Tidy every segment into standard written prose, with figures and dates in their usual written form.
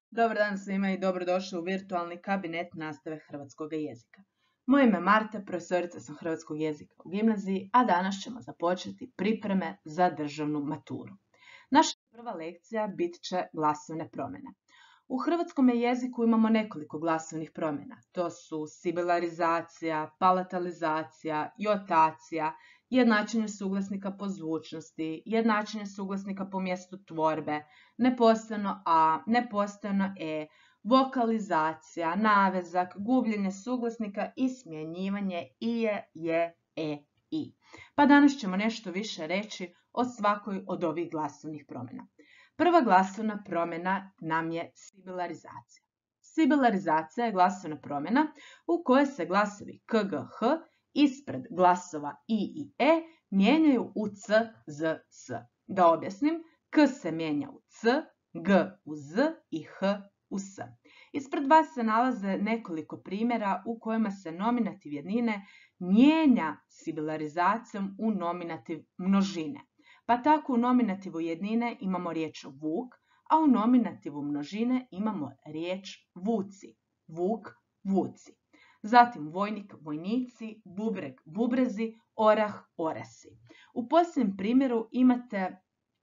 Dobar dan svima i dobrodošli u virtualni kabinet nastave hrvatskog jezika. Moje ime je Marta, profesorica sam hrvatskog jezika u gimnaziji, a danas ćemo započeti pripreme za državnu maturu. Naša prva lekcija bit će glasovne promjene. U hrvatskom jeziku imamo nekoliko glasovnih promjena. To su sibilarizacija, palatalizacija, jotacija, jednačenje suglasnika po zvučnosti, jednačenje suglasnika po mjestu tvorbe, nepostojano a, nepostojano e, vokalizacija, navezak, gubljenje suglasnika i smjenjivanje ije, je, e, i. Pa danas ćemo nešto više reći o svakoj od ovih glasovnih promjena. Prva glasovna promjena nam je sibilarizacija. Sibilarizacija je glasovna promjena u kojoj se glasovi k, g, h ispred glasova i e mijenjaju u c, z, s. Da objasnim, k se mijenja u c, g u z i h u s. Ispred vas se nalaze nekoliko primjera u kojima se nominativ jednine mijenja sibilarizacijom u nominativ množine. Pa tako u nominativu jednine imamo riječ vuk, a u nominativu množine imamo riječ vuci, vuk, vuci. Zatim vojnik, vojnici, bubreg, bubrezi, orah, orasi. U posljednjem primjeru imate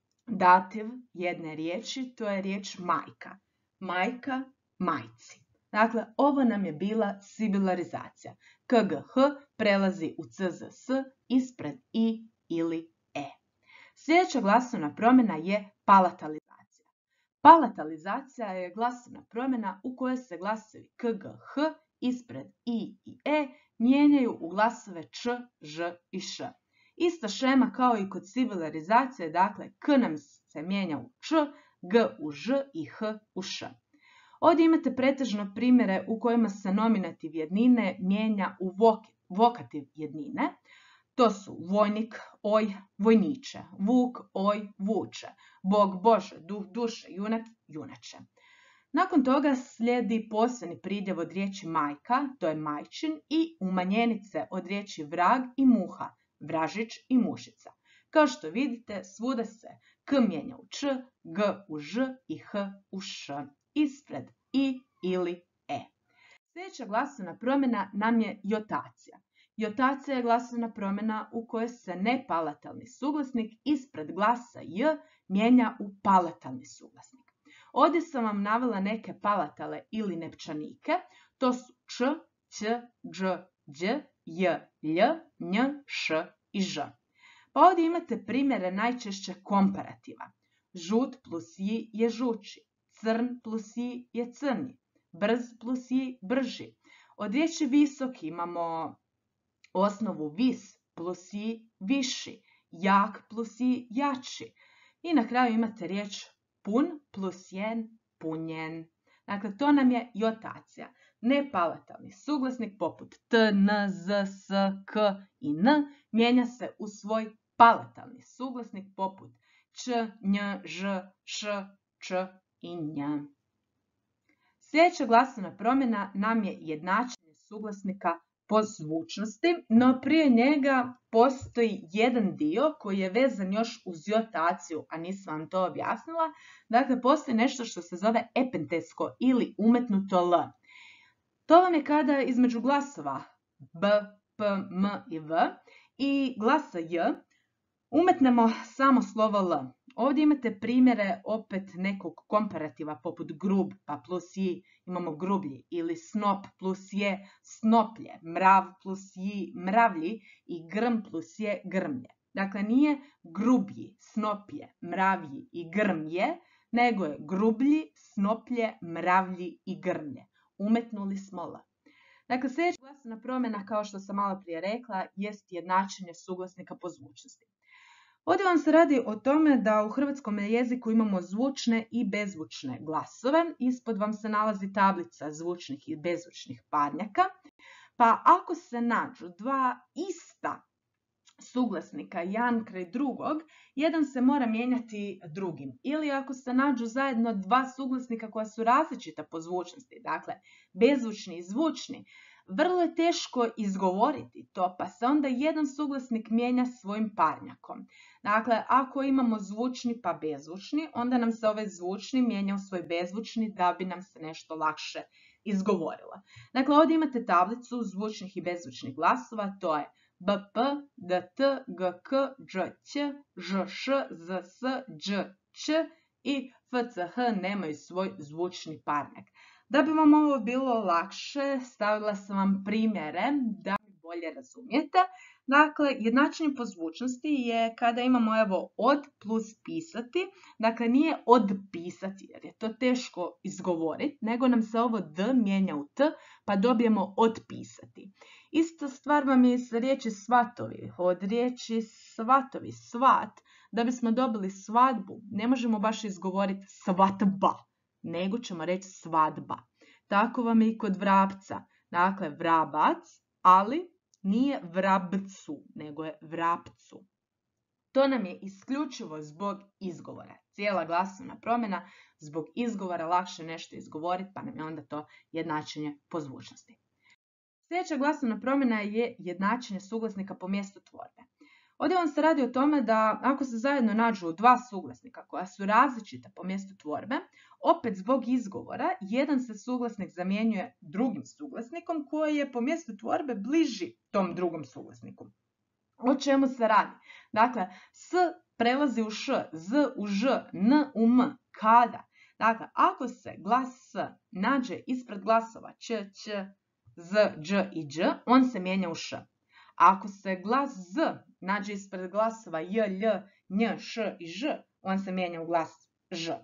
dativ jedne riječi, to je riječ majka. Majka, majci. Dakle, ovo nam je bila sibilarizacija. K, G, H prelazi u C, Z, S ispred I ili E. Sljedeća glasovna promjena je palatalizacija. Palatalizacija je glasovna promjena u kojoj se glasovi K, G, H ispred I i E mijenjaju u glasove Č, Ž i Š. Ista šema kao i kod sibilarizacije, dakle K nam se mijenja u Č, G u Ž i H u Š. Ovdje imate pretežno primjere u kojima se nominativ jednine mijenja u vokativ jednine. To su vojnik, oj, vojniče, vuk, oj, vuče, bog, bože, duh, duše, junak, junače. Nakon toga slijedi posebni pridjev od riječi majka, to je majčin, i umanjenice od riječi vrag i muha, vražić i mušica. Kao što vidite, svuda se k mijenja u č, g u ž i h u š, ispred i ili e. Sljedeća glasovna promjena nam je jotacija. Jotacija je glasovna promjena u kojoj se nepalatalni suglasnik ispred glasa j mijenja u palatalni suglasnik. Ovdje sam vam navela neke palatale ili nepčanike, to su č, ć, dž, đ, j, lj, nj, š i ž. Pa ovdje imate primjere najčešće komparativa. Žut plus j je žuči, crn plus j je crnji, brz plus j brži. Od riječi visok imamo osnovu vis plus j viši, jak plus j jači. I na kraju imate riječ pun plus jen punjen. Dakle, to nam je jotacija. Nepalatalni suglasnik poput t, n, z, s, k i n mijenja se u svoj palatalni suglasnik poput č, nj, ž, š, č i nj. Sljedeća glasovna promjena nam je jednačenje suglasnika po zvučnosti, no prije njega postoji jedan dio koji je vezan još uz jotaciju, a nisam vam to objasnila. Dakle, postoji nešto što se zove epentesko ili umetnuto l. To vam je kada između glasova b, p, m i v i glasa j umetnemo samo slovo l. Ovdje imate primjere opet nekog komparativa poput grub pa plus j imamo grublji ili snop plus je snoplje, mrav plus j mravlji i grm plus je grmlje. Dakle, nije grublji, snoplje, mravlji i grmlje, nego je grublji, snoplje, mravlji i grmlje. Umetnuli smo l. Dakle, sljedeća glasovna promjena, kao što sam malo prije rekla, jest jednačenje suglasnika po zvučnosti. Ovdje vam se radi o tome da u hrvatskom jeziku imamo zvučne i bezzvučne glasove. Ispod vam se nalazi tablica zvučnih i bezzvučnih parnjaka. Pa ako se nađu dva ista suglasnika jedan kraj drugog, jedan se mora mijenjati drugim. Ili ako se nađu zajedno dva suglasnika koja su različita po zvučnosti, dakle bezzvučni i zvučni, Vrlo je teško izgovoriti to, pa se onda jedan suglasnik mijenja svojim parnjakom. Dakle, ako imamo zvučni pa bezvučni, onda nam se ovaj zvučni mijenja u svoj bezvučni da bi nam se nešto lakše izgovorilo. Dakle, ovdje imate tablicu zvučnih i bezvučnih glasova, to je BP, DT, GK, ŽĆ, ŽŠ, ZS, đ, i FCH nemaju svoj zvučni parnjak. Da bi vam ovo bilo lakše, stavila sam vam primjere da mi bolje razumijete. Dakle, jednačenje po zvučnosti je kada imamo evo od plus pisati, dakle nije odpisati jer je to teško izgovoriti, nego nam se ovo d mijenja u t pa dobijemo odpisati. Ista stvar vam je sa riječi svatovi, od riječi svatovi, svat, da bismo dobili svadbu, ne možemo baš izgovoriti svatba, nego ćemo reći svadba. Tako vam je i kod vrapca, dakle vrabac, ali nije vrabcu, nego je vrapcu. To nam je isključivo zbog izgovora. Cijela glasovna promjena, zbog izgovora lakše nešto izgovoriti, pa nam je onda to jednačenje po zvučnosti. Sljedeća glasovna promjena je jednačenje suglasnika po mjestu tvorbe. Ovdje vam se radi o tome da ako se zajedno nađu dva suglasnika koja su različita po mjestu tvorbe, opet zbog izgovora jedan se suglasnik zamjenjuje drugim suglasnikom koji je po mjestu tvorbe bliži tom drugom suglasniku. O čemu se radi? Dakle, s prelazi u š, z u ž, n u m. Kada? Dakle, ako se glas s nađe ispred glasova č, ć, z, dž i dž, on se mijenja u š. Ako se glas z nađe ispred glasova j, lj, nj, š i ž, on se mijenja u glas ž.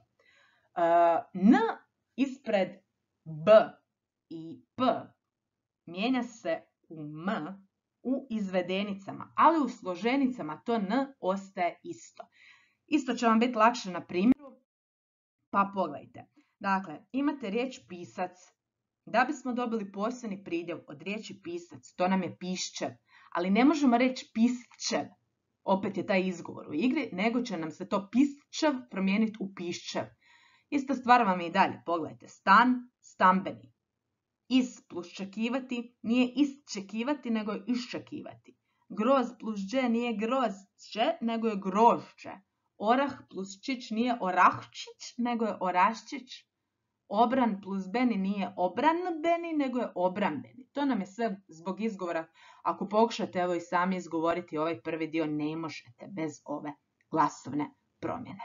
N ispred b i p mijenja se u m u izvedenicama, ali u složenicama to n ostaje isto. Isto će vam biti lakše na primjeru, pa pogledajte. Dakle, imate riječ pisac. Da bismo dobili posebni pridjev od riječi pisac, to nam je pišćev, ali ne možemo reći pisčev, opet je taj izgovor u igri, nego će nam se to pisčev promijeniti u piščev. Ista stvar vam je i dalje, pogledajte, stan, stambeni. Is plus čekivati nije isčekivati, nego je iščekivati. Groz plus dže nije grozče, nego je grožđe. Orah plus čić nije orahčić, nego je oraščić. Obran plus beni nije obranbeni, nego je obrambeni. To nam je sve zbog izgovora. Ako pokušate evo i sami izgovoriti ovaj prvi dio, ne možete bez ove glasovne promjene.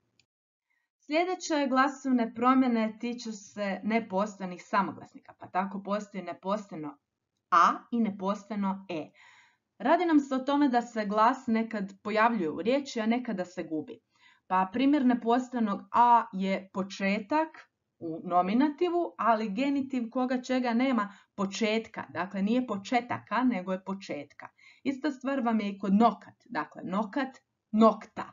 Sljedeće glasovne promjene tiču se nepostojanih samoglasnika, pa tako postoji nepostojno a i nepostojno e. Radi nam se o tome da se glas nekad pojavljuje u riječi, a nekada se gubi. Pa primjer nepostojanog a je početak u nominativu, ali genitiv koga čega nema početka. Dakle, nije početaka, nego je početka. Ista stvar vam je i kod nokat. Dakle, nokat, nokta.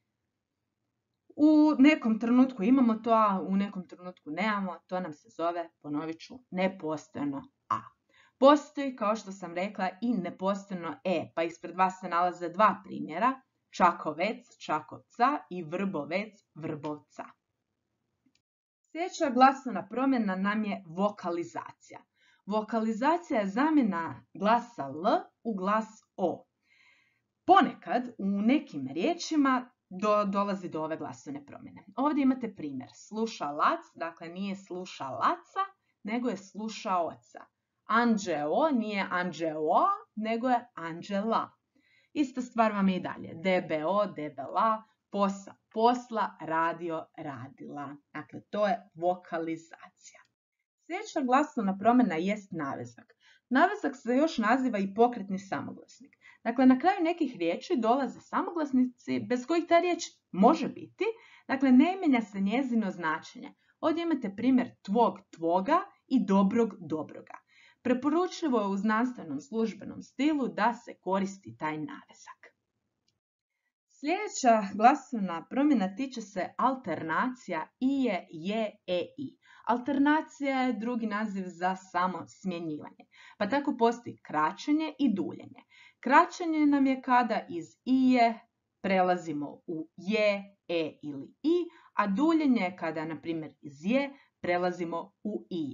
U nekom trenutku imamo to, a u nekom trenutku nemamo. To nam se zove, ponovit ću, nepostojno a. Postoji, kao što sam rekla, i nepostojno e, pa ispred vas se nalaze dva primjera. Čakovec, čakovca i vrbovec, vrbovca. Sljedeća glasovna promjena nam je vokalizacija. Vokalizacija je zamjena glasa l u glas o. Ponekad u nekim riječima dolazi do ove glasovne promjene. Ovdje imate primjer. Slušalac, dakle nije slušalaca, nego je slušaoca. Anđeo nije anđeoa, nego je anđela. Ista stvar vam je i dalje. DBO, debela, posao, posla, radio, radila. Dakle, to je vokalizacija. Sljedeća glasovna promjena jest navezak. Navezak se još naziva i pokretni samoglasnik. Dakle, na kraju nekih riječi dolaze samoglasnici bez kojih ta riječ može biti. Dakle, ne mijenja se njezino značenje. Ovdje imate primjer tvog, tvoga i dobrog, dobroga. Preporučljivo je u znanstvenom službenom stilu da se koristi taj navezak. Sljedeća glasovna promjena tiče se alternacija ije, je, e, i. Alternacija je drugi naziv za samo smjenjivanje. Pa tako postoji kraćenje i duljenje. Kraćenje nam je kada iz ije prelazimo u je, e ili i, a duljenje je kada, na primjer, iz je prelazimo u ije.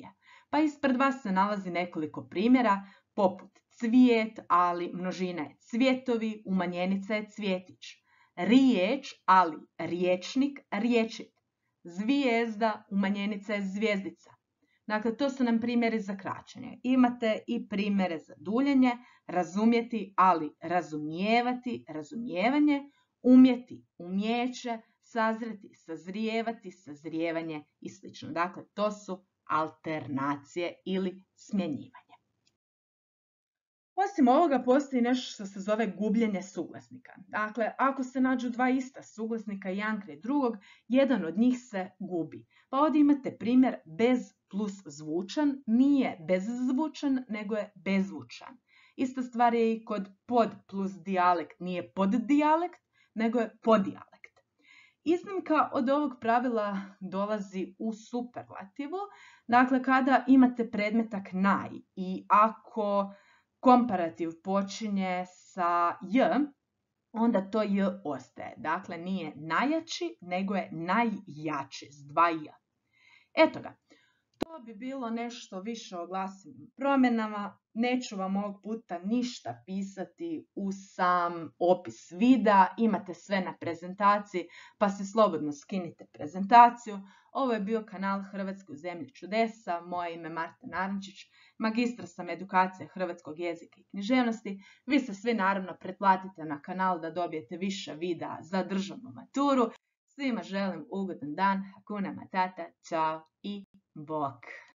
Pa ispred vas se nalazi nekoliko primjera, poput cvijet, ali množina je cvjetovi, umanjenica je cvjetić. Riječ, ali riječnik, rječit. Zvijezda, umanjenica je zvjezdica. Dakle, to su nam primjeri za kraćenje. Imate i primjere za duljenje, razumjeti, ali razumijevati, razumijevanje, umjeti, umjeće, sazreti, sazrijevati, sazrijevanje i sl. Dakle, to su alternacije ili smjenjivanje. Osim ovoga, postoji nešto što se zove gubljenje suglasnika. Dakle, ako se nađu dva ista suglasnika jedan kraj drugog, jedan od njih se gubi. Pa ovdje imate primjer bez plus zvučan, nije bezzvučan, nego je bezvučan. Ista stvar je i kod pod plus dijalekt, nije poddijalekt, nego je podijalekt. Iznimka od ovog pravila dolazi u superlativu, dakle kada imate predmetak naj i ako komparativ počinje sa j, onda to j ostaje. Dakle, nije najjači, nego je najjači s dva j. Eto ga. To bi bilo nešto više o glasovnim promjenama. Neću vam ovog puta ništa pisati u sam opis videa. Imate sve na prezentaciji, pa se slobodno skinite prezentaciju. Ovo je bio kanal Hrvatske u zemlji čudesa. Moje ime je Marta Narančić. Magistra sam edukacije hrvatskog jezika i književnosti. Vi se svi naravno pretplatite na kanal da dobijete više videa za državnu maturu. Svima želim ugodan dan. Hakuna Matata. Ćao i bok.